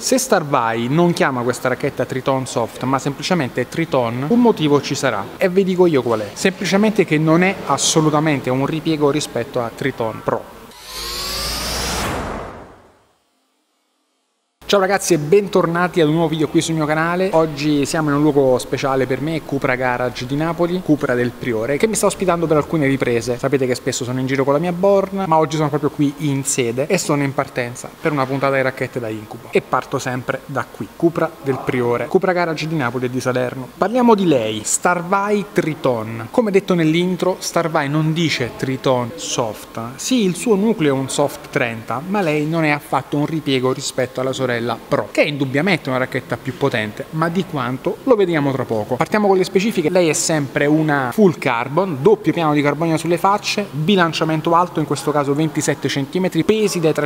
Se Starvy non chiama questa racchetta Triton Soft ma semplicemente Triton, un motivo ci sarà e vi dico io qual è. Semplicemente che non è assolutamente un ripiego rispetto a Triton Pro. Ciao ragazzi e bentornati ad un nuovo video qui sul mio canale. Oggi siamo in un luogo speciale per me, Cupra Garage di Napoli, Cupra del Priore, che mi sta ospitando per alcune riprese. Sapete che spesso sono in giro con la mia Born, ma oggi sono proprio qui in sede e sono in partenza per una puntata di racchette da incubo. E parto sempre da qui, Cupra del Priore, Cupra Garage di Napoli e di Salerno. Parliamo di lei, Starvy Triton. Come detto nell'intro, Starvy non dice Triton Soft. Sì, il suo nucleo è un Soft 30, ma lei non è affatto un ripiego rispetto alla sorella Pro, che è indubbiamente una racchetta più potente, ma di quanto lo vediamo tra poco. Partiamo con le specifiche. Lei è sempre una full carbon, doppio piano di carbonio sulle facce, bilanciamento alto, in questo caso 27 cm, pesi dai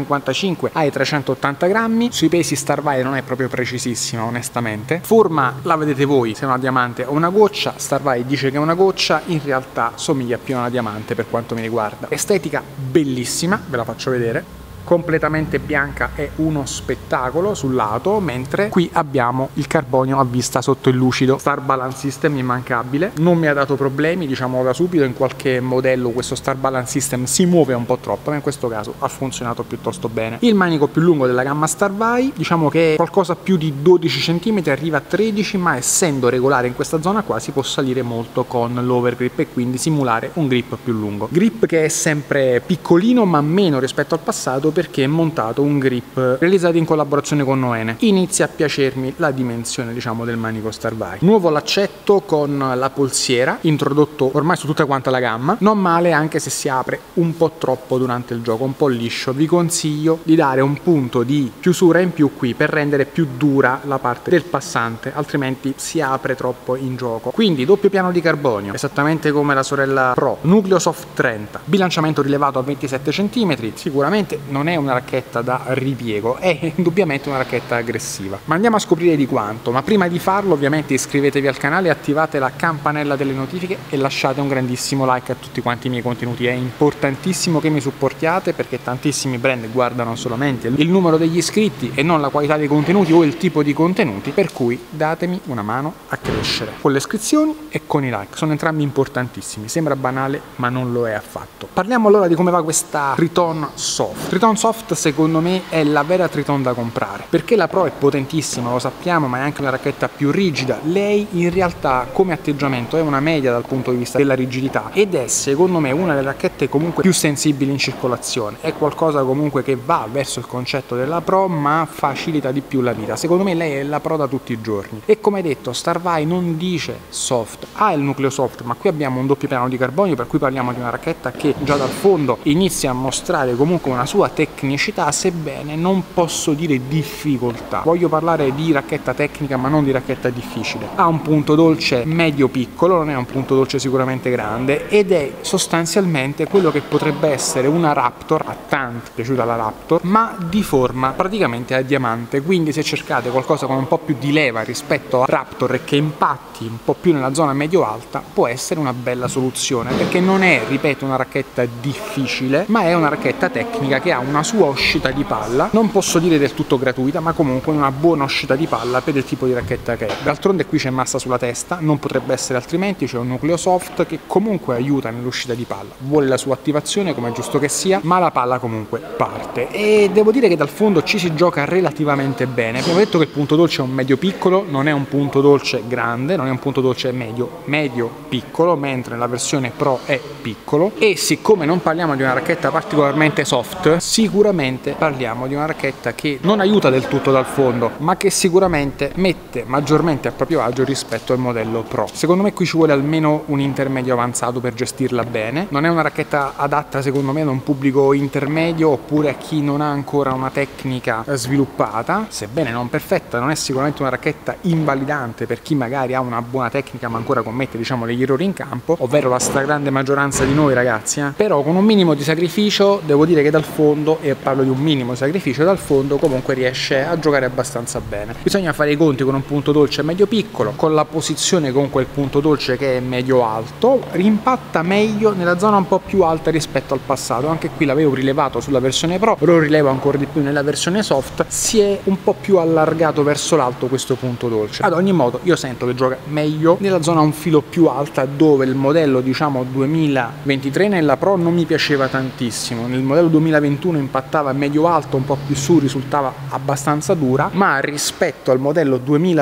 355 ai 380 grammi. Sui pesi Starvy non è proprio precisissima onestamente. Forma la vedete voi, se è una diamante o una goccia. Starvy dice che è una goccia, in realtà somiglia più a una diamante per quanto mi riguarda. Estetica bellissima, ve la faccio vedere. Completamente bianca, è uno spettacolo sul lato, mentre qui abbiamo il carbonio a vista sotto il lucido. Star Balance System immancabile, non mi ha dato problemi, diciamo da subito. In qualche modello questo Star Balance System si muove un po' troppo, ma in questo caso ha funzionato piuttosto bene. Il manico più lungo della gamma Starvy, diciamo che è qualcosa più di 12 cm, arriva a 13, ma essendo regolare in questa zona qua si può salire molto con l'overgrip e quindi simulare un grip più lungo. Grip che è sempre piccolino ma meno rispetto al passato, perché è montato un grip realizzato in collaborazione con Noene. Inizia a piacermi la dimensione, diciamo, del manico Starvy. Nuovo laccetto con la polsiera, introdotto ormai su tutta quanta la gamma. Non male, anche se si apre un po' troppo durante il gioco, un po' liscio. Vi consiglio di dare un punto di chiusura in più qui per rendere più dura la parte del passante, altrimenti si apre troppo in gioco. Quindi doppio piano di carbonio, esattamente come la sorella Pro, nucleo Soft 30, bilanciamento rilevato a 27 cm. Sicuramente non è una racchetta da ripiego, è indubbiamente una racchetta aggressiva, ma andiamo a scoprire di quanto. Ma prima di farlo ovviamente iscrivetevi al canale, attivate la campanella delle notifiche e lasciate un grandissimo like a tutti quanti i miei contenuti. È importantissimo che mi supportiate, perché tantissimi brand guardano solamente il numero degli iscritti e non la qualità dei contenuti o il tipo di contenuti, per cui datemi una mano a crescere con le iscrizioni e con i like, sono entrambi importantissimi. Sembra banale ma non lo è affatto. Parliamo allora di come va questa Triton Soft. Triton Soft secondo me è la vera Triton da comprare, perché la Pro è potentissima, lo sappiamo, ma è anche una racchetta più rigida. Lei in realtà come atteggiamento è una media dal punto di vista della rigidità ed è secondo me una delle racchette comunque più sensibili in circolazione. È qualcosa comunque che va verso il concetto della Pro ma facilita di più la vita. Secondo me lei è la Pro da tutti i giorni. E come detto, Starvy non dice soft, ha il nucleo soft, ma qui abbiamo un doppio piano di carbonio, per cui parliamo di una racchetta che già dal fondo inizia a mostrare comunque una sua tecnicità, sebbene non posso dire difficoltà. Voglio parlare di racchetta tecnica ma non di racchetta difficile. Ha un punto dolce medio piccolo, non è un punto dolce sicuramente grande, ed è sostanzialmente quello che potrebbe essere una Raptor, a tanti piaciuta la Raptor, ma di forma praticamente a diamante. Quindi se cercate qualcosa con un po' più di leva rispetto a Raptor e che impatti un po' più nella zona medio-alta, può essere una bella soluzione, perché non è, ripeto, una racchetta difficile, ma è una racchetta tecnica che ha una sua uscita di palla, non posso dire del tutto gratuita, ma comunque una buona uscita di palla per il tipo di racchetta che è. D'altronde qui c'è massa sulla testa, non potrebbe essere altrimenti, c'è un nucleo soft che comunque aiuta nell'uscita di palla, vuole la sua attivazione come è giusto che sia, ma la palla comunque parte. E devo dire che dal fondo ci si gioca relativamente bene. Abbiamo detto che il punto dolce è un medio piccolo, non è un punto dolce grande, non è un punto dolce medio piccolo, mentre nella versione Pro è piccolo. E siccome non parliamo di una racchetta particolarmente soft, sicuramente parliamo di una racchetta che non aiuta del tutto dal fondo, ma che sicuramente mette maggiormente a proprio agio rispetto al modello Pro. Secondo me qui ci vuole almeno un intermedio avanzato per gestirla bene. Non è una racchetta adatta secondo me ad un pubblico intermedio oppure a chi non ha ancora una tecnica sviluppata, sebbene non perfetta. Non è sicuramente una racchetta invalidante per chi magari ha una buona tecnica ma ancora commette, diciamo, degli errori in campo, ovvero la stragrande maggioranza di noi ragazzi, però con un minimo di sacrificio devo dire che dal fondo fondo, e parlo di un minimo sacrificio dal fondo, comunque riesce a giocare abbastanza bene. Bisogna fare i conti con un punto dolce medio piccolo, con la posizione con quel punto dolce che è medio alto, rimpatta meglio nella zona un po' più alta rispetto al passato. Anche qui l'avevo rilevato sulla versione Pro, lo rilevo ancora di più nella versione Soft, si è un po' più allargato verso l'alto questo punto dolce. Ad ogni modo io sento che gioca meglio nella zona un filo più alta, dove il modello diciamo 2023 nella Pro non mi piaceva tantissimo. Nel modello 2021 impattava medio alto, un po' più su, risultava abbastanza dura, ma rispetto al modello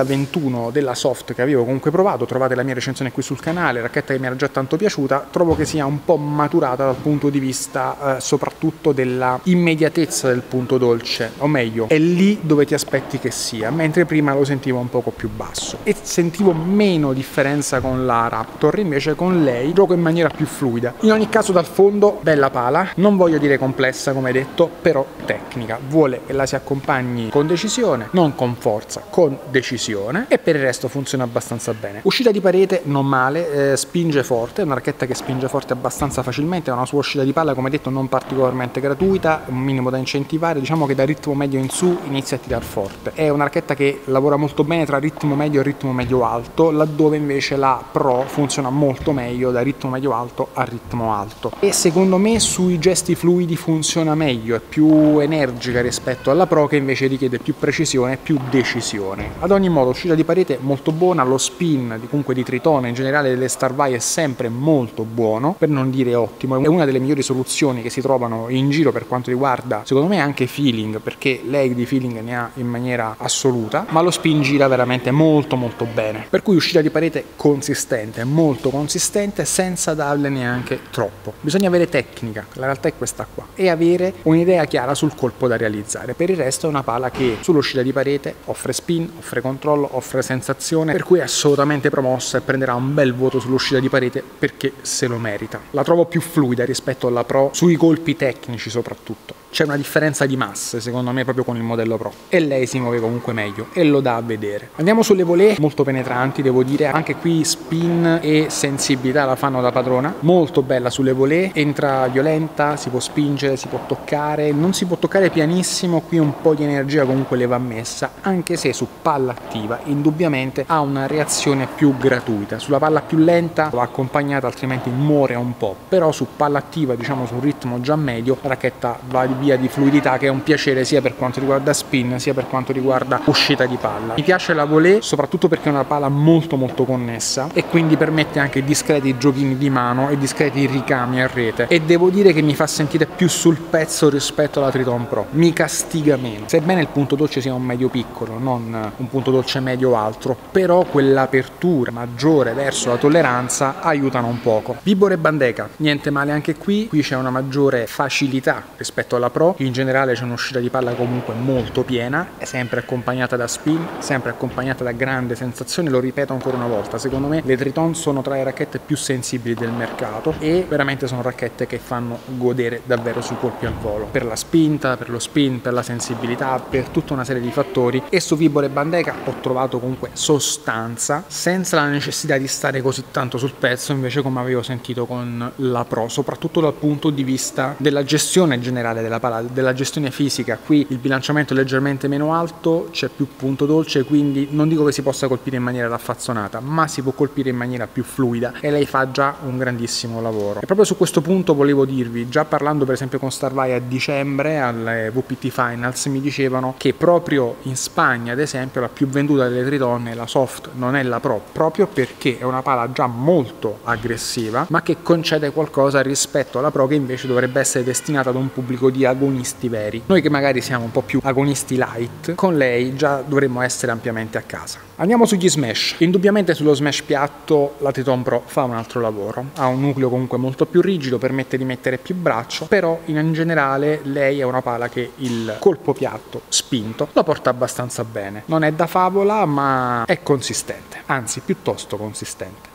2021 della Soft che avevo comunque provato, trovate la mia recensione qui sul canale, racchetta che mi era già tanto piaciuta, trovo che sia un po' maturata dal punto di vista soprattutto della immediatezza del punto dolce, o meglio è lì dove ti aspetti che sia, mentre prima lo sentivo un poco più basso e sentivo meno differenza con la Raptor. Invece con lei gioco in maniera più fluida. In ogni caso dal fondo bella pala, non voglio dire complessa come detto, però tecnica, vuole che la si accompagni con decisione, non con forza, con decisione, e per il resto funziona abbastanza bene. Uscita di parete non male, spinge forte, è una racchetta che spinge forte abbastanza facilmente, ha una sua uscita di palla come detto non particolarmente gratuita, un minimo da incentivare, diciamo che da ritmo medio in su inizia a tirar forte. È una racchetta che lavora molto bene tra ritmo medio e ritmo medio alto, laddove invece la Pro funziona molto meglio da ritmo medio alto a ritmo alto, e secondo me sui gesti fluidi funziona meglio, è più energica rispetto alla Pro che invece richiede più precisione e più decisione. Ad ogni modo uscita di parete molto buona, lo spin comunque di Tritone in generale delle Starvy è sempre molto buono, per non dire ottimo, è una delle migliori soluzioni che si trovano in giro per quanto riguarda secondo me anche feeling, perché lei di feeling ne ha in maniera assoluta, ma lo spin gira veramente molto bene, per cui uscita di parete consistente, molto consistente, senza darle neanche troppo. Bisogna avere tecnica, la realtà è questa qua, e avere un'idea chiara sul colpo da realizzare. Per il resto è una pala che sull'uscita di parete offre spin, offre controllo, offre sensazione, per cui è assolutamente promossa e prenderà un bel voto sull'uscita di parete perché se lo merita. La trovo più fluida rispetto alla Pro sui colpi tecnici soprattutto. C'è una differenza di masse secondo me proprio con il modello Pro, e lei si muove comunque meglio e lo dà a vedere. Andiamo sulle volée, molto penetranti devo dire, anche qui spin e sensibilità la fanno da padrona, molto bella sulle volée, entra violenta, si può spingere, si può toccare, non si può toccare pianissimo, qui un po' di energia comunque le va messa, anche se su palla attiva indubbiamente ha una reazione più gratuita. Sulla palla più lenta va accompagnata, altrimenti muore un po', però su palla attiva, diciamo su un ritmo già medio, la racchetta va via di fluidità che è un piacere sia per quanto riguarda spin sia per quanto riguarda uscita di palla. Mi piace la volée soprattutto perché è una palla molto connessa e quindi permette anche discreti giochini di mano e discreti ricami a rete, e devo dire che mi fa sentire più sul pezzo rispetto alla Triton Pro, mi castiga meno, sebbene il punto dolce sia un medio piccolo, non un punto dolce medio altro, però quell'apertura maggiore verso la tolleranza aiutano un poco. Vibora e Bandeca, niente male anche qui c'è una maggiore facilità rispetto alla Pro, in generale c'è un'uscita di palla comunque molto piena, è sempre accompagnata da spin, sempre accompagnata da grande sensazione. Lo ripeto ancora una volta, secondo me le Triton sono tra le racchette più sensibili del mercato e veramente sono racchette che fanno godere davvero sui colpi al volo, per la spinta, per lo spin, per la sensibilità, per tutta una serie di fattori. E su Vibora e Bandeca ho trovato comunque sostanza senza la necessità di stare così tanto sul pezzo, invece come avevo sentito con la Pro, soprattutto dal punto di vista della gestione generale della palla, della gestione fisica. Qui il bilanciamento è leggermente meno alto, c'è più punto dolce, quindi non dico che si possa colpire in maniera raffazzonata, ma si può colpire in maniera più fluida e lei fa già un grandissimo lavoro. E proprio su questo punto volevo dirvi, già parlando per esempio con Starvy a dicembre alle VPT Finals, mi dicevano che proprio in Spagna ad esempio la più venduta delle Triton è la Soft, non è la Pro, proprio perché è una pala già molto aggressiva ma che concede qualcosa rispetto alla Pro, che invece dovrebbe essere destinata ad un pubblico di agonisti veri. Noi che magari siamo un po' più agonisti light, con lei già dovremmo essere ampiamente a casa. Andiamo sugli smash. Indubbiamente sullo smash piatto la Triton Pro fa un altro lavoro, ha un nucleo comunque molto più rigido, permette di mettere più braccio, però in generale lei è una pala che il colpo piatto spinto lo porta abbastanza bene. Non è da favola ma è consistente, anzi piuttosto consistente.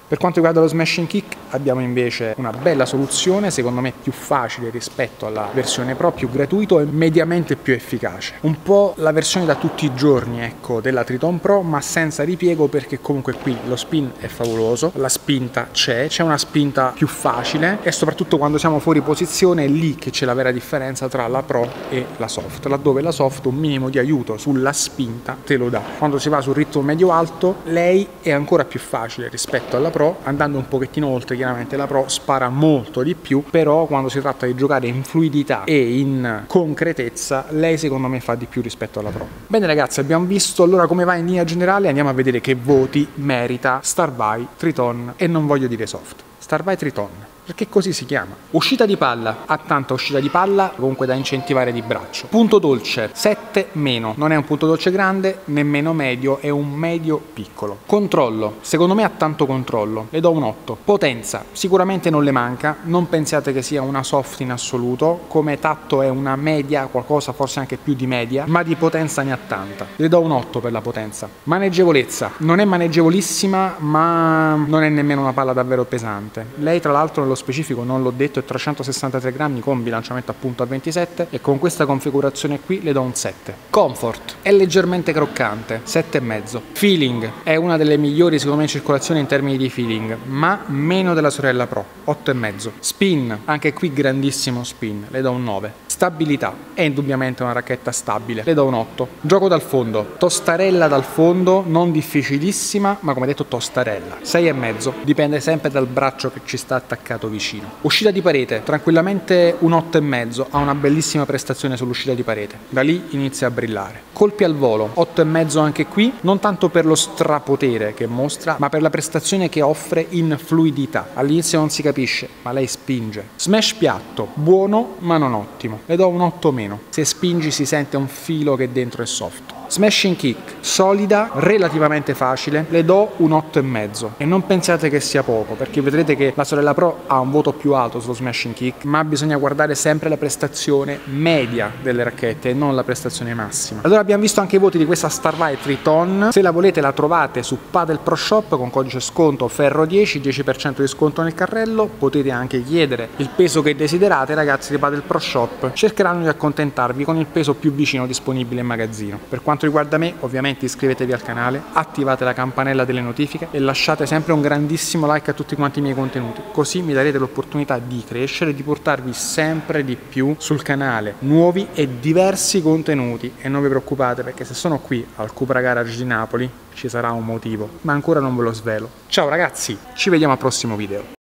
Per quanto riguarda lo Smashing Kick abbiamo invece una bella soluzione, secondo me più facile rispetto alla versione Pro, più gratuito e mediamente più efficace. Un po' la versione da tutti i giorni, ecco, della Triton Pro, ma senza ripiego, perché comunque qui lo spin è favoloso, la spinta c'è una spinta più facile e soprattutto quando siamo fuori posizione è lì che c'è la vera differenza tra la Pro e la Soft, laddove la Soft un minimo di aiuto sulla spinta te lo dà. Quando si va sul ritmo medio-alto lei è ancora più facile rispetto alla Pro, andando un pochettino oltre chiaramente la Pro spara molto di più, però quando si tratta di giocare in fluidità e in concretezza lei secondo me fa di più rispetto alla Pro. Bene ragazzi, abbiamo visto allora come va in linea generale, andiamo a vedere che voti merita Starbuy Triton, e non voglio dire Soft, Starbuy Triton, perché così si chiama. Uscita di palla, ha tanta uscita di palla, comunque da incentivare di braccio. Punto dolce, 7 meno, non è un punto dolce grande, nemmeno medio, è un medio piccolo. Controllo, secondo me ha tanto controllo, le do un 8. Potenza, sicuramente non le manca, non pensiate che sia una soft in assoluto, come tatto è una media, qualcosa forse anche più di media, ma di potenza ne ha tanta. Le do un 8 per la potenza. Maneggevolezza, non è maneggevolissima, ma non è nemmeno una palla davvero pesante. Lei tra l'altro nello specifico, non l'ho detto, è 363 grammi con bilanciamento appunto a 27 e con questa configurazione qui le do un 7. Comfort, è leggermente croccante, 7,5. Feeling, è una delle migliori secondo me in circolazione in termini di feeling, ma meno della sorella Pro, 8,5. Spin, anche qui grandissimo spin, le do un 9. Stabilità, è indubbiamente una racchetta stabile, le do un 8. Gioco dal fondo, tostarella dal fondo, non difficilissima, ma come detto tostarella, 6,5, dipende sempre dal braccio che ci sta attaccato vicino. Uscita di parete, tranquillamente un 8,5, ha una bellissima prestazione sull'uscita di parete, da lì inizia a brillare. Colpi al volo, 8,5 anche qui, non tanto per lo strapotere che mostra, ma per la prestazione che offre in fluidità. All'inizio non si capisce, ma lei spinge. Smash piatto, buono ma non ottimo, le do un 8 meno, se spingi si sente un filo che dentro è soft. Smashing Kick, solida, relativamente facile, le do un 8,5 e non pensiate che sia poco, perché vedrete che la sorella Pro ha un voto più alto sullo Smashing Kick, ma bisogna guardare sempre la prestazione media delle racchette e non la prestazione massima. Allora abbiamo visto anche i voti di questa Starbuy Triton, se la volete la trovate su Padel Pro Shop con codice sconto Ferro10, 10% di sconto nel carrello, potete anche chiedere il peso che desiderate, ragazzi di Padel Pro Shop cercheranno di accontentarvi con il peso più vicino disponibile in magazzino. Per quanto riguarda me, ovviamente iscrivetevi al canale, attivate la campanella delle notifiche e lasciate sempre un grandissimo like a tutti quanti i miei contenuti, così mi darete l'opportunità di crescere e di portarvi sempre di più sul canale nuovi e diversi contenuti. E non vi preoccupate, perché se sono qui al Cupra Garage di Napoli ci sarà un motivo, ma ancora non ve lo svelo. Ciao ragazzi, ci vediamo al prossimo video.